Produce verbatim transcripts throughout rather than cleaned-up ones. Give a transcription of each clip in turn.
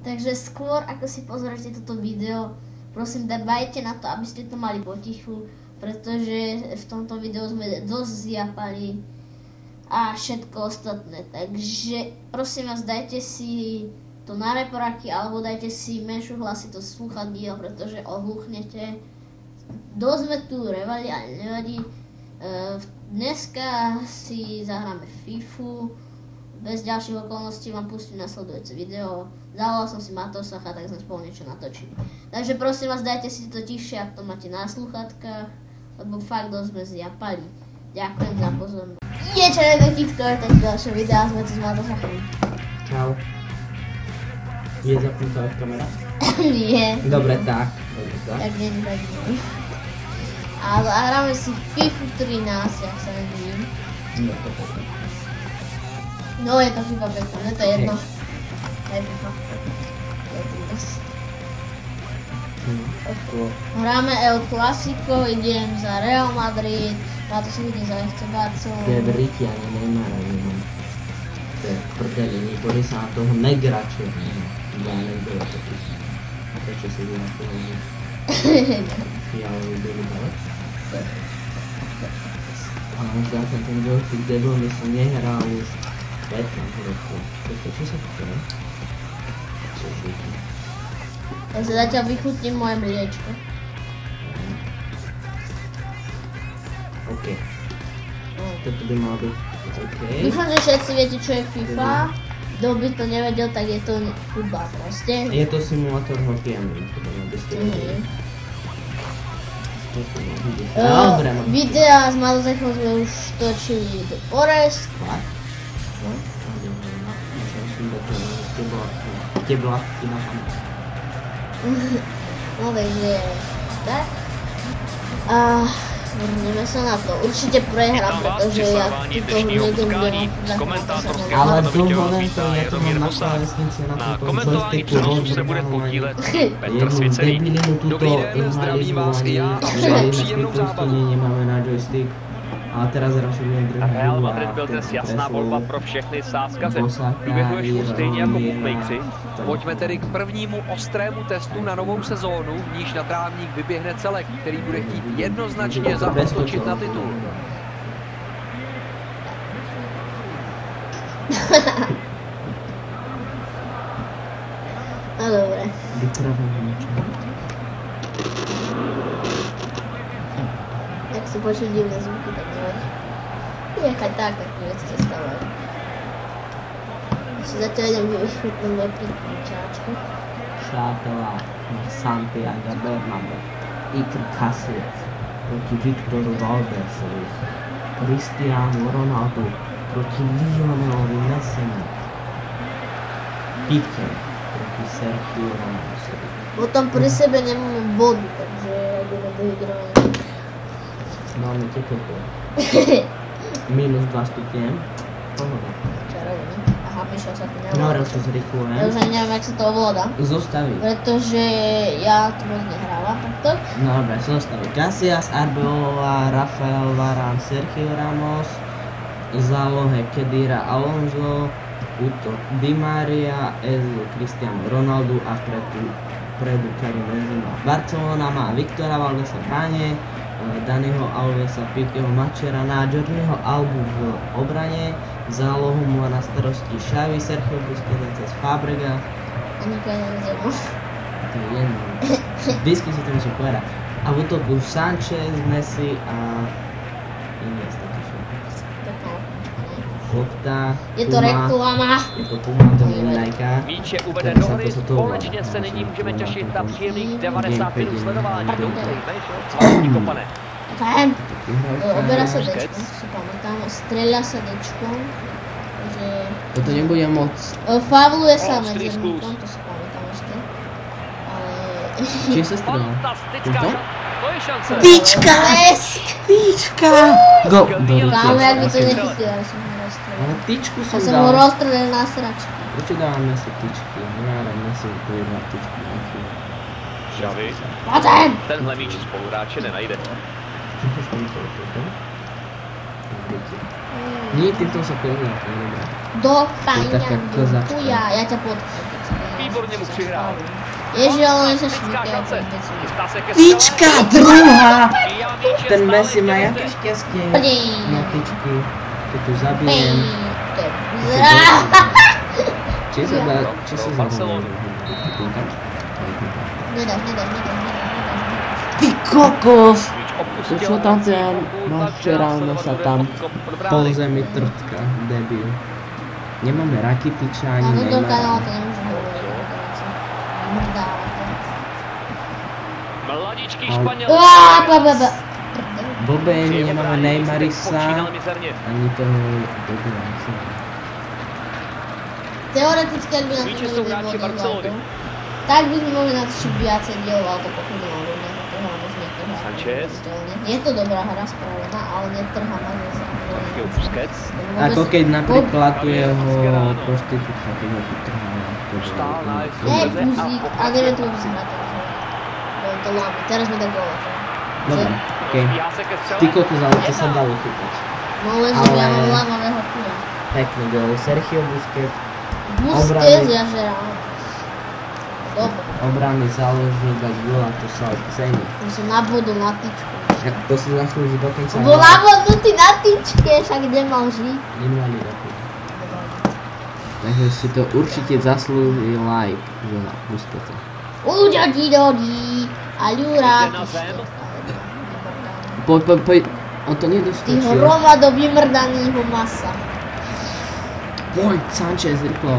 Takže skôr ako si pozriete toto video, prosím dbajte na to, aby ste to mali potichu, pretože v tomto videu sme dosť zjapali a všetko ostatné. Takže prosím vás, dajte si to na reporáky alebo dajte si menšiu hlasitosť slúchadiel, pretože ohluchnete. Dosť sme tu revali, ale nevadí. Dneska si zahráme FIFU. Bez ďalších okolností vám pustím nasledujúce video. Zavolal som si Matosacha, tak sme spolu niečo natočili. Takže prosím vás, dajte si to tiššie, ak to máte na slúchatkách, lebo fakt dosť sme zjapali. Ďakujem za pozornosť. Je čo je takýtko, tak ďalšie videá sme tu s Matosachom. Čau. Je zapnutá kamera? Nie. Dobre, tak. Dobre, tak. Tak nie, tak nie. A zahráme si FIFU trinásť, ak sa nevím. Nie, to je. No je to FIFA pätnásť, je to jedno. To je FIFA. To je trinásť. Hráme El Clasico, idem za Real Madrid, táto sa ide za ef cé Barcelonu. To je vriti, ani Neymara nemám. To je prdeli, nikoli sa na toho negrače. Ja nebyl taký. Prečo si ide na toho ne? Fialový byli dole. Ale možná ten ten veľký debil mi som nehral už pätnásť rokov. Čo sa to je? Čo zvykne? Ja sa zatiaľ vychutním moje mliečko. OK. Toto by malo byť OK. Dúfam, že všetci viete, čo je FIFA. Kto by to nevedel, tak je to futbal proste. Je to simulátor hokej, neviem, by ste vedeli. Dobre, no. Videa s Matosachom sme už točili do Forest. Fakt? No? Tebla na pamäť. No takže, tak. A vrhneme sa na to. Určite prehrám, pretože ja túto nejdem do ale dlho len to, ja to mám na klávesnici na tomto joysticku rozvrhnovaní. Jednu debilinu túto inhalizovanie, žali na prípustení nemáme na joystick. A teraz zrazu budem držet Real Madrid byl dnes jasná volba pro všechny sázkaře. Průběhu je stejně jako bookmakeri. Pojďme tedy k prvnímu ostrému testu na novou sezónu, v níž na trávník vyběhne celek, který bude chtít jednoznačně zaútočit na titul. No dobré. Jak si počuť divné zvuky, tak nevadí. Nechať tak, tak vec sa stávajú. Ešte zatiaľ idem vychutnúť moje príčáčko. Šátela Santiago Bernabéu. Iker Casillas proti Viktoru Valdesovi. Cristiano Ronaldo proti Lionelovi Messimu. Piqué proti Sergio Ramosovi. Potom pri sebe nemám vodu, takže ja budem dohydrovaný. Máme teplotu. Minus dva stupne. Pohoda. Čarovne. Aha, píšel sa to neviem. No, raz to zrýchlujem. Ja už ani neviem, jak sa to ovláda. Zostaviť. Pretože ja to moc nehrávam takto. No dobre, zostaviť. Casillas, Arbeloa, Rafael Varane, Sergio Ramos, zálohe Kedira Alonso, útok Di Maria, Ezio Cristiano Ronaldo a vpredu, vpredu Karim Benzema. Barcelona má Viktora Valdesa v bráne, Daniho Alvesa, Piqueho Macherana, Jordiho Albu v obrane, zálohu má na starosti Xavi, Sergio Busquets, Fábregas. A nikoho nevidel. To je jedno. Vždycky si to musím povedať. A v útoku Sanchez, Messi a Iniesta. Kopta, Je to reklama. Je to Puma, to je Nike. Míč je uveden do hry, společně se nyní můžeme těšit na příjemných devadesát minut sledování. Doufejme, že slavní kopane. Fajn. Oberá sa dečkom, si pamätám. Streľa sa dečkom. Takže... Toto nebude moc. Favluje sa medzerníkom, to si pamätám ešte. Ale... Čiže sa streľa? Toto? To je šance. Tyčka! Lesk! Tyčka! Go! Kámo, jak by to nechytil, ale som ho rozstrelil. Ale tyčku Ja som som ho dal. rozstrelil na sračky. Prečo dávame si tyčky? Ja rád si to jedna tyčky. Xavi. Poďme! Tenhle míč spoluhráče nenajde. Nie, týmto sa povedal, to je dobré. Do taká páňa, do kozačka. chuja, ja ťa potkám. Výborně mu přihrál. Ježi, ale on se šmíkal. Tyčka, druhá! Ten Messi má jaké šťastie. Na tyčky. Keď tu zabijem. Či sa dá, či sa zabudne. Nedáš, nedáš, nedáš, nedáš. Ty kokos! To čo tam ten máš ráno sa tam po zemi trtka, debil. Nemáme Rakitiča ani Neymara. No do kanála to nemôžu hovoriť. Mladíčký Španěl. Blbé, my nemáme Neymarisa ani toho debila. Teoreticky, ak by na to boli vyvodovať, tak by sme mohli natočiť viacej dielov, ale to pokiaľ nemáme. Sanchez. Je to dobrá hra spravená, ale netrhá ma zase. Ako keď napríklad tu jeho prostitútka, keď ho tu trhá. Hej, puzík, ale neviem to vôbec hrať. Bolo to láme, teraz mi dá góla. Dobre, okej. Ty kokos, ale to sa dalo chytať. No lenže ja mám lámavého kula. Pekný gól, Sergio Busquets. Busquets, ja žerám. Dobre. Obrany založil dať góla, to sa cení. On sa nabodol na tyčku. To si zaslúži dokonca... Bol nabodnutý na tyčke, však nemal žiť. Invalida. Takže si to určite zaslúži like, góla Busquetsa. Uďa ti dodí a ľurá Poď, poď, poď, on to ty nedoskočil. hromado vymrdaného masa. Poď, Sanchez, rýchlo.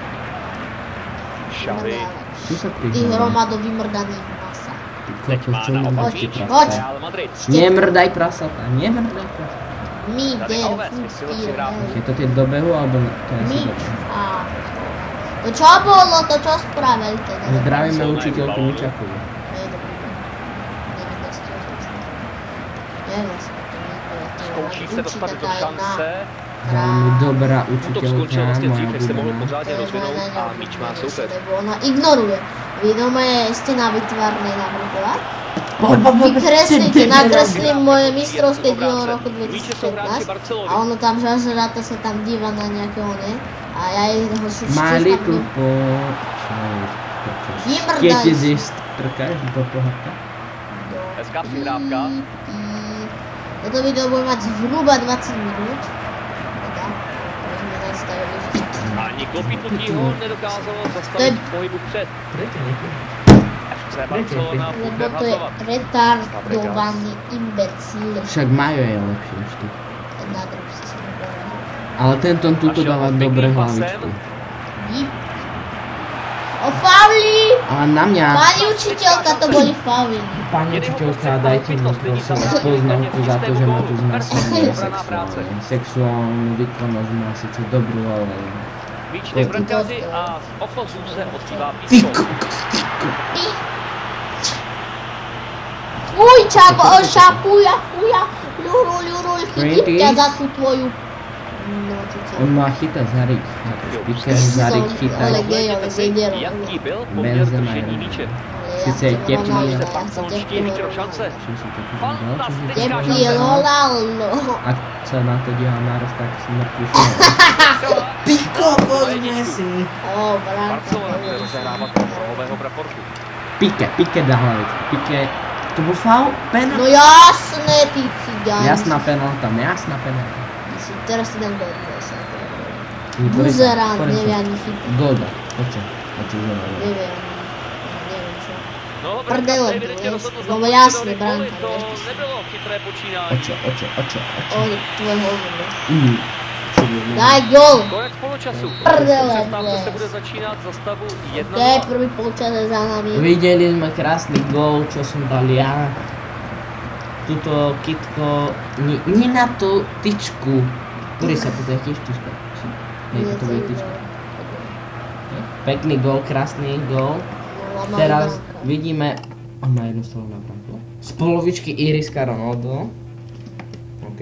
Xavi. Tu sa Ty prihľadá. hromado vymrdaného masa. Ty kokos, čo mi máte Poď. prasata? Real Madrid. Nemrdaj prasata, nemrdaj prasata. My, der, Je to keď dobehu, alebo to je my. asi dobre? A to čo bolo, to čo spravil teda? Zdravíme učiteľku Mičakovu. Zkouší se dostat do šance. Veľmi dobrá Útok skončil učiteľka, vlastně moja dřív, než se mohl obľúbená. pořádně rozvinout a míč má soupeř. Ona ignoruje. Vy doma ste na vytvarnej napríklad. Poď, poď, poď, Vykreslíte, nakreslím moje mistrovské dielo roku Míče jsou hráči dvetisícpätnásť Barcelony. a ono tam žažeráta sa tam díva na nejaké one a ja jej ho My šuštíkam. little počkaj, počkaj. Vymrdaj Keď ti si. zist trkáš do pohľadka? Hezká přihrávka. Toto video bude mať zhruba dvadsať minút. Teda, to sme nastavili, že... Ani klopítnutí ho nedokázalo To je- zastavit v pohybu před. Prečo nie? F C Barcelona bude Lebo to je hazovat. retardovaný imbecíl. Však Majo je lepší než ty. Na druhú si sa nepovedal. Ale tento tu to dáva dobré hlavičky. Vyp. O fauli! Ale na mňa, Pani učiteľka, to boli fauli. pani učiteľka, dajte mi prosím poznámku za to, že ma tu znásilňuje sexuálne. Sexuálnu výkonnosť má síce dobrú, ale... Míč jde k brankáři a z opozu se ozývá Ty písko. kokos, ty kokos. Uj, čago, oša, puja, puja, ľuru, ľuru, chytím ťa za tú tvoju... No, ty čo? On má chytať Zarik. Píker Zarik chytať. Ale gej, ale gej, Jaký byl poměr Benzema zdržení je. míče? Sice je tepný, Se ale... barcelonští ještě do šance. Či si to tu Fantastická Tepný šance. lolalo. Ak sa na to díva Maroš, tak si mŕtvý šel. Ty kokos, Messi! Ó, bránka. Barcelona bude rozehrávat do rohového praporku. Pike, Pike dá hlavičku. Pike... To bol faul? Penal? No jasné, ty cigáň. Jasná penalta, jasná penalta. Ty si, teraz si dám gol. sa. Ni por eso, Buzerán, por eso. nevie ani chytiť. Golda, oče, oče znova. Nevie ani, neviem čo. No, Prdele, brankář evidentně to je- rozhodl no zapojit jasný, do Nikoli, bránka, to vieš. nebylo chytré počínání. Oče, oče, oče, oče. On je tvoj hovno. Mm. Daj gol! Konec poločasu. Prdele, Přestávka se bles. bude začínat za stavu jedna To je nula. prvý polčas je za nami. Videli sme krásny gól, čo som dal ja. Tuto kitko, nie, nie na tú tyčku. Ktorý sa tu je tiež tyčka. Nie, toto bude tyčka. Pekný gól, krásny gól. Teraz vidíme, on má jednu stranu na branku. Z polovičky Iriska Ronaldo. OK.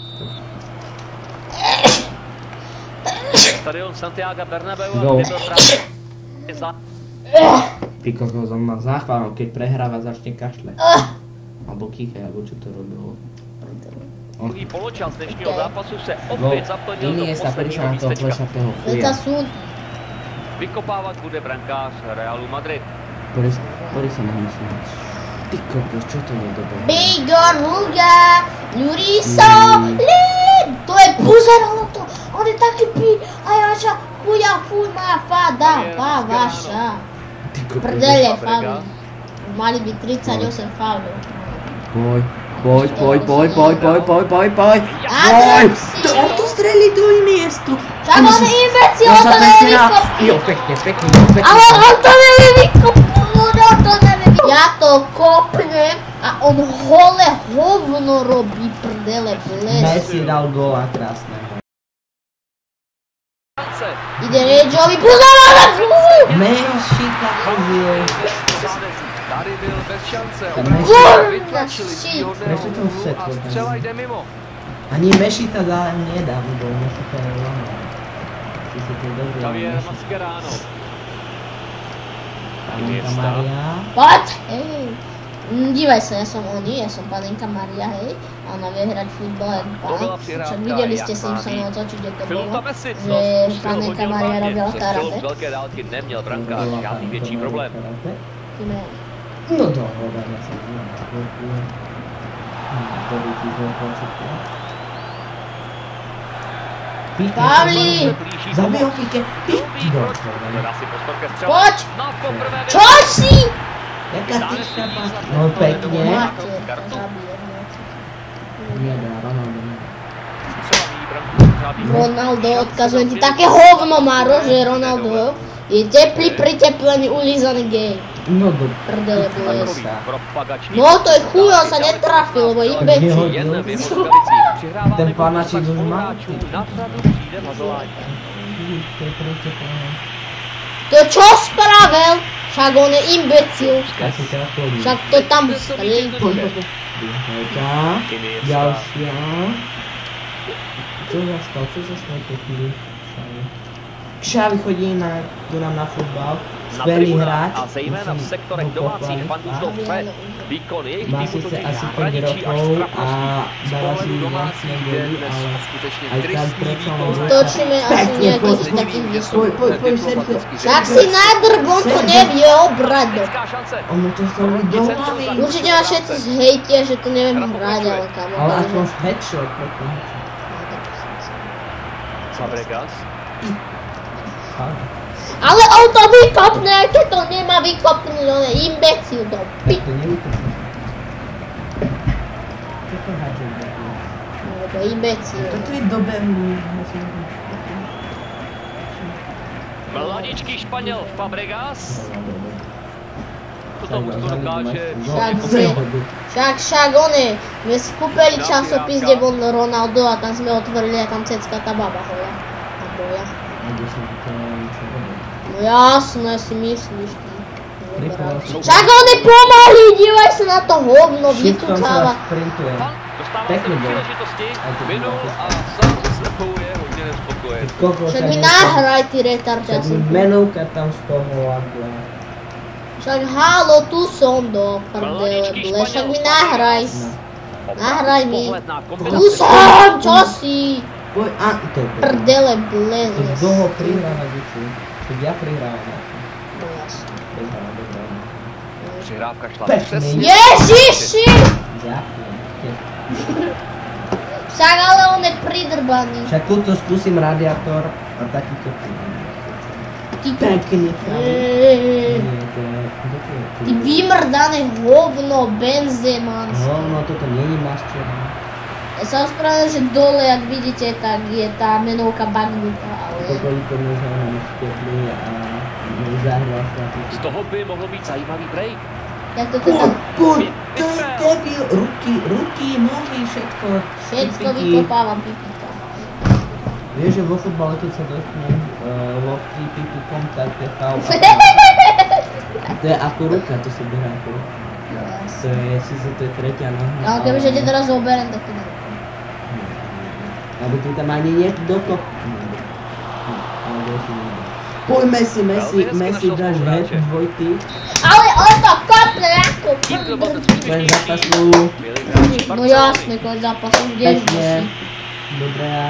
Stadion Santiago Bernabéu, Gól. kde byl právě za... Ty kokos, on má záchval, keď prehráva, začne kašle. Alebo kýchaj, alebo čo to robilo. Druhý poločas dnešního zápasu se Gól. opět zaplnil do Iniesta prišiel posledního na toho místečka. plešatého Veta chuja. súd. Vykopávat bude brankář Realu Madrid. Pori sa nemusím. Ty kokos, čo to je dobré? Bigor, Huga, Ľuriso, Lid! To je pozeralo to! On je taký pi... A jača, chuja, fuma, fada, pa, vaša. Prdele, faul. Mali by tridsaťosem faulov. Poj, poj, poj, poj, poj, poj, poj, poj, poj. Poj! On to strelí do miestu. Však on je imbecil, on to nevie vykopnúť. Jo, pekne, pekne, pekne. Ale on to nevie vykopnúť, on to nevie vykopnúť. Ja to kopnem a on hole hovno robí, prdele, blesť. Messi dal góla krásneho. Ide Rejdžovi, pozor na zúvu! Messi takový. Tady byl bez šance. Kurva, shit. Prečo to všetko A střela jde mimo. Ani Mešita dá nedá, bo Mešita je lama. Si si to dobrý. Javier Mascherano. Panenka Maria. Poď, hej. Dívaj sa, ja som oni, ja som panenka Maria, hej. A ona vie hrať futbal jak pán. Však videli ste Simpsonov, to či kde to bolo, že panenka Maria robila karate. Z velké dálky neměl brankář žádný větší problém. Kým je? No dohoda, ja som neviem, čo je. To by ti zvolko všetko. Pavli! Zabij ho, Pike! Poď! Čo si? Jaká tyčka pán? No pekne. Máte, zabije. Nedá, Ronaldo nedá. Ronaldo, odkazujem ti také hovno, Maro, že Ronaldo je teplý, priteplený, ulízaný gej. No do... Prdele, blesť. No to je chuj, on sa netrafil, lebo imbecil. Ten panačík už má. To čo spravil? Však on je imbecil. Však to tam strelí. Ďalšia. Čo sa stalo? Čo sa stalo po chvíli? Xavi chodí na, tu nám na futbal. Skvělý hráč. A zejména v sektorech domácích fandů šlo vpřed. Výkon jejich má týmu sice asi totiž päť hraničí až rokov trapnosti. a Z dala si pohledu vlastne domácích je góly, dnes ale skutečně aj tak tristní prečo výkon. Točíme asi nejakých takých Poj, vysokých. poj, poj, Sergio. Však si nadrg, on to nevie obrať. Ono to stalo do hlavy. Určite ma všetci zhejtia, že to neviem hrať, ale kamo. Ale aspoň headshot, potom headshot. Fabregas. Ale on to vykopne, aj keď to nemá vykopnúť, on je imbecil do pi... Tak to nevykopne. Čo to hádže? Lebo imbecil. Toto je dobehnú. Mladičký Španěl Fabregas. To tomu to dokáže. Však, však, však one, my skúpili časopis, kde bol Ronaldo a tam sme otvorili a tam cecka tá baba hola. A boja. No jasné si myslíš ty. Však on je pomalý, dívaj sa na to hovno, vycúcáva. Pekný bol. Minul a sám se sebou je hodně nespokojen. Však mi nahraj ty retard, ja Však som mi tu. menovka tam z toho lagla. Však halo, tu som do prdele, ble, však mi nahraj. Nahraj mi. Tu som, čo si? Poj, a to je Prdele, ble, To les. dlho prihráva děti. Tak ja prihrávam. No jasne. Prihrávam, dobrá. Přihrávka šla Pekný. přesně. Ježiši! Ďakujem. Však ale on je pridrbaný. Však tuto skúsim radiátor a takýto Ty, pekný Eee, Nie, to je... kto to je? ty vymrdané hovno, Benzema. Hovno, toto není masčerné. Ja sa ospravedlňujem, že dole, jak vidíte, tak je tá menovka bagnutá, ale... Toto líko možná nám štěpli a zahral sa. Z toho by mohlo být zajímavý break. Jak to Poď, teda... poď, to je debil. Ruky, ruky, nohy, všetko. Všetko Pipiky. vykopávam pipika. Vieš, že vo futbale, keď sa dotknem uh, lopty pipikom, tak je faul. To je ako ruka, to sa berá ako ruka. To je, síce to je tretia noha. Ale kebyže ťa teraz zoberiem, tak to ne. Aby ty tam ani niekto dokop... Ale doši nejde. Poď Messi, Messi, Messi, dáš head dvojty. Ale on to kopne ako Tím to byl ten Len úspěšnější. zápasu. Byli hráči No Barcelony. jasne, keď zápasom, kdež Pekne. musí. Dobrá.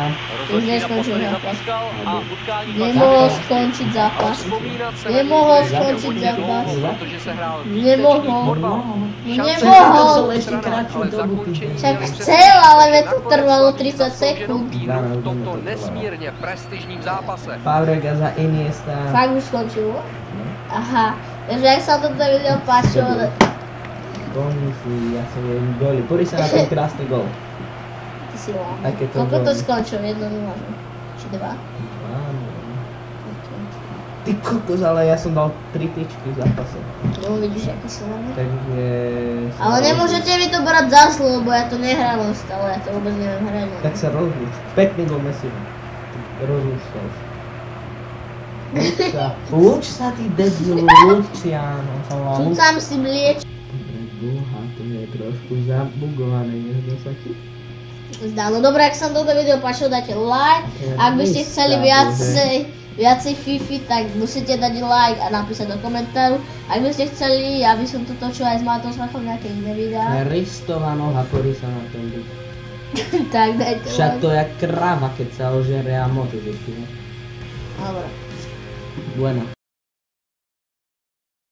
Už neskončil zápas. Nemohol skončiť zápas. Nemohol skončiť zápas. Nemohol. Nemohol. Však chcel, ale to trvalo tridsať sekúnd. V tomto nesmírně prestižním zápase. Fábregas a Iniesta. Fakt už skončilo? Aha. Takže ak sa toto video páčilo... Bonify, ja som jeden góly. Pori sa na ten krásny gól. Ty si lám. Takéto Koľko to góly. skončilo? Jedno nula, či dva? Áno. Ty kokos, ale ja som dal tri tyčky v zápase. No vidíš, aký som lám. Takže... Ale nemôžete mi to brať za zlo, lebo ja to nehrám stále, ja to vôbec neviem hrať. Tak sa rozlúč. Pekný gól Messi. Rozlúč sa už. Lúč sa. Lúč sa, ty debil, Luciano. Cucám si mlieč. Boha, to je trošku zabugované, nezdo sa ti? Zdá, no dobré, ak sa vám toto video páčilo, dajte like. Ak by ste chceli viacej, viacej Fifi, tak musíte dať like a napísať do komentáru. Ak by ste chceli, aby som to točil aj s Mátom Smachom nejaké iné videá. Ristová noha, porí sa na tom byť. Tak dajte Však like. to je kráva, keď sa ožere a môže byť. Dobre. Bueno.